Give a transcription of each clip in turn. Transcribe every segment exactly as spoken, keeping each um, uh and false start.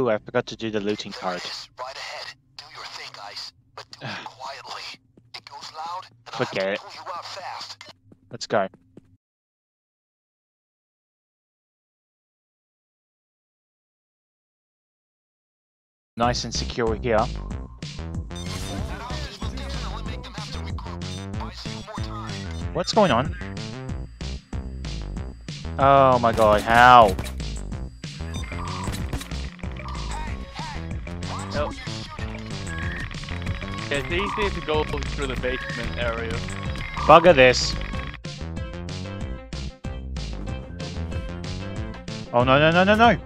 Ooh, I forgot to do the looting part. Right ahead. Do your thing, guys. But do it quietly. It goes loud, and Forget I'll it. have to pull you out fast. Let's go. Nice and secure here. What's going on? Oh my god, how? Nope. Yeah, it's easy to go through the basement area. Bugger this. Oh no no no no no!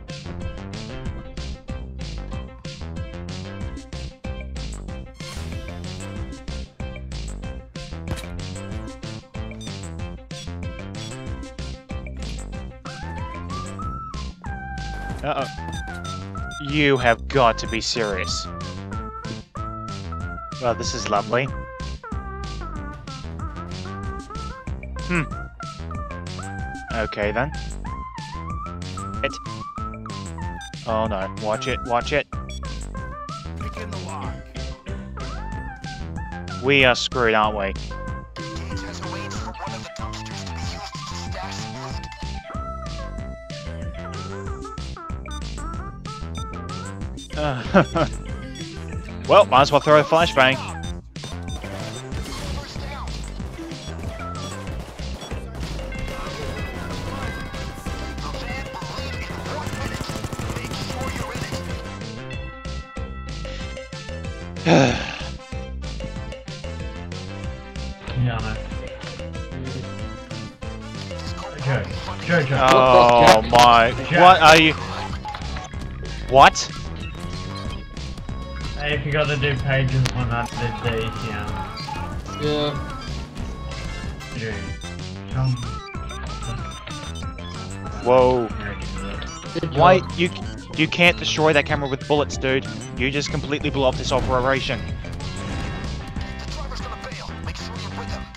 Uh-oh. You have got to be serious. Well, this is lovely. Hmm. Okay then. It. Oh no, watch it, watch it. Picking the lock. We are screwed, aren't we? Gage has arranged for one of the dumpsters to be used to stash loot. Uh, well, might as well throw a flashbang. Yeah, I know. Joe, Joe, Joe. Oh my! What are you? What? Hey, if you got to do pages on that, it's easy, yeah. Yeah. Joe, come. Whoa! Good job. Why you? You can't destroy that camera with bullets, dude. You just completely blew up this operation. The driver's gonna bail. Make sure you're with him.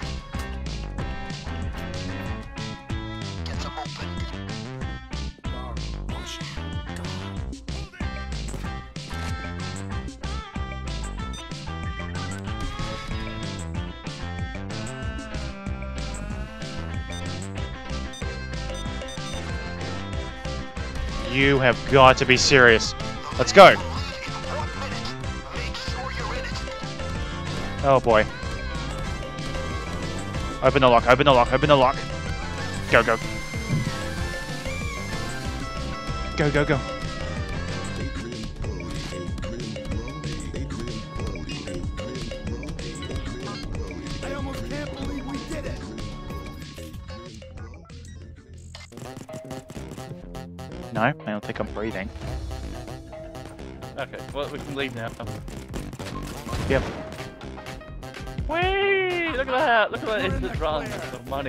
Get them open. You have got to be serious. Let's go. One minute. Make sure you're in it. Oh boy. Open the lock, open the lock, open the lock. Go, go. Go, go, go. I almost can't believe we did it. No, I don't think I'm breathing. Okay, well, we can leave now. Yep. Whee! Look at that! Look at that instant run of money.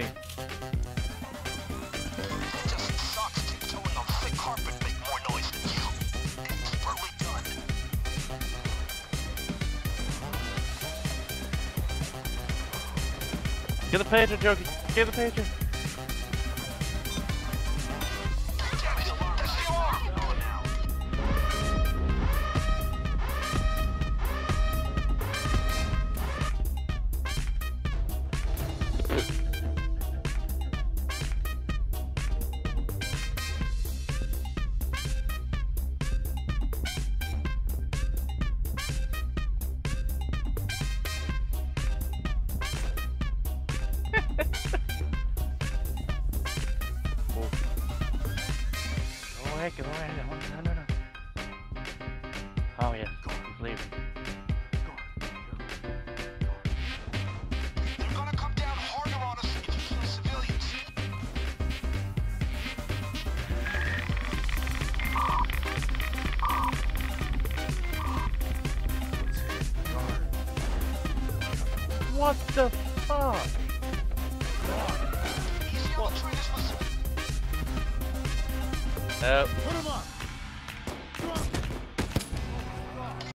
Just socks tiptoeing on thick carpet make more noise than you. Expertly done. Get the pager, Jokey! Get the pager! Damn it. That's the alarm. Go now. Go away, go away, no, no, no, no. Oh yes, he's leaving. They're gonna come down harder on us if you kill civilians. What the fuck? Easy on the trainers, listen. Uh, Put him up.